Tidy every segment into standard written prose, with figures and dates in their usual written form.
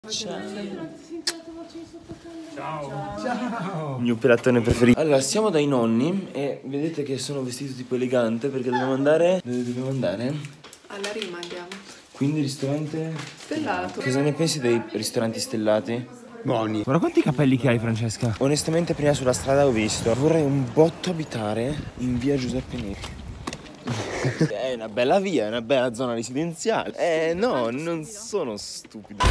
Ciao. Il mio pilattone preferito. Allora, siamo dai nonni e vedete che sono vestito tipo elegante perché dobbiamo andare. Dove dobbiamo andare? Alla Rima andiamo. Quindi ristorante stellato. Cosa ne pensi dei ristoranti stellati? Buoni. Guarda quanti capelli che hai, Francesca. Onestamente prima sulla strada ho visto. Vorrei un botto abitare in via Giuseppe Neri. È una bella via, è una bella zona residenziale. No, non sono stupido.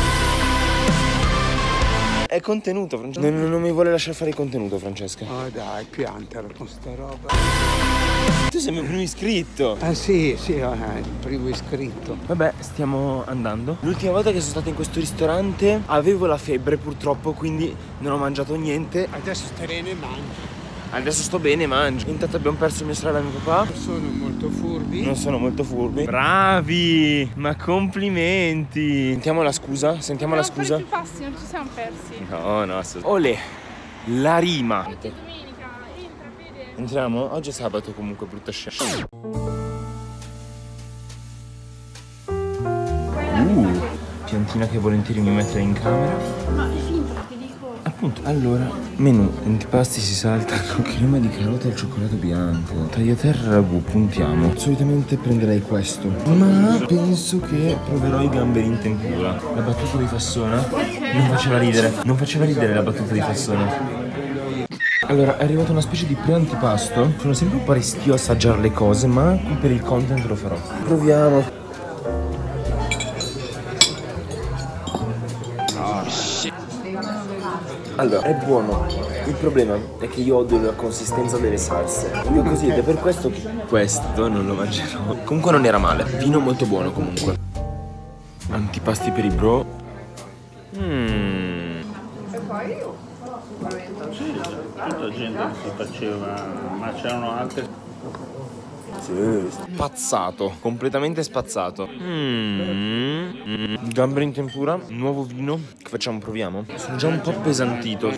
È contenuto, Francesca. Non mi vuole lasciare fare il contenuto, Francesca. Oh dai, piantala con sta roba. Tu sei il mio primo iscritto. Sì, il primo iscritto. Vabbè, stiamo andando. L'ultima volta che sono stato in questo ristorante avevo la febbre purtroppo, quindi non ho mangiato niente. Adesso stai bene e mangi. Adesso sto bene e mangio. Intanto abbiamo perso mia sorella e mio papà. Non sono molto furbi. Non sono molto furbi. Bravi! Ma complimenti! Sentiamo la scusa? Sentiamo la scusa? Più passi, non ci siamo persi. No, assolutamente. Olè! La Rima! Oggi è domenica, entra, vede. Entriamo? Oggi è sabato comunque, brutta scena. Piantina che volentieri mi mette in camera. Ma è finto, ti dico. Appunto, allora, menù, antipasti si salta con crema di carota e il cioccolato bianco. Tagliaterra ragù, puntiamo. Solitamente prenderei questo, ma penso che proverò i gamberi in tempura. La battuta di Fassona non faceva ridere. Non faceva ridere la battuta di Fassona. Allora, è arrivata una specie di pre-antipasto. Sono sempre un po' restio a assaggiare le cose, ma qui per il content lo farò. Proviamo. Allora, è buono. Il problema è che io odio la consistenza delle salse. Proprio così, ed è per questo che questo non lo mangerò. Comunque non era male. Vino molto buono comunque. Antipasti per i bro. E poi Sì, tutta gente si faceva, ma c'erano altre. Spazzato, completamente spazzato. Gamberi in tempura, nuovo vino. Che facciamo? Proviamo? Sono già un po' appesantito.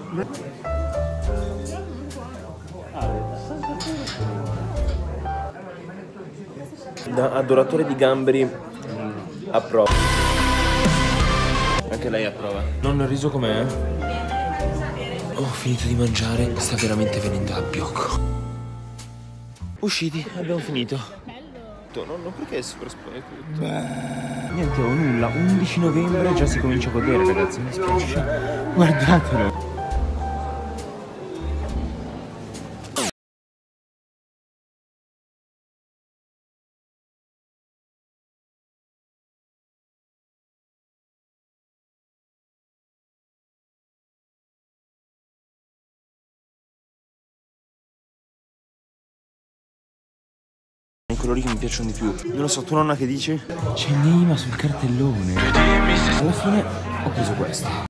Da adoratore di gamberi approva. Anche lei approva. Nonno, il riso com'è? Ho finito di mangiare, sta veramente venendo a biocco. Usciti, abbiamo finito. Nonno, perché è super spoiler tutto? Niente, ho nulla. 11 novembre già si comincia a godere, ragazzi. Mi spiace. Guardatelo. I colori che mi piacciono di più. Non lo so, tu nonna che dici? C'è Neymar sul cartellone. Alla fine ho preso questo.